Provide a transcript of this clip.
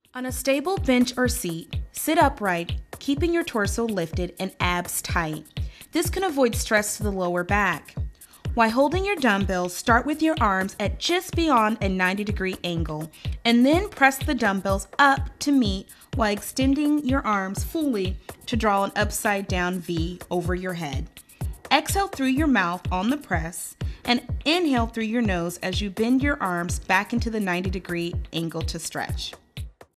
On a stable bench or seat, sit upright, keeping your torso lifted and abs tight. This can avoid stress to the lower back. While holding your dumbbells, start with your arms at just beyond a 90-degree angle, and then press the dumbbells up to meet while extending your arms fully to draw an upside down V over your head. Exhale through your mouth on the press, and inhale through your nose as you bend your arms back into the 90-degree angle to stretch.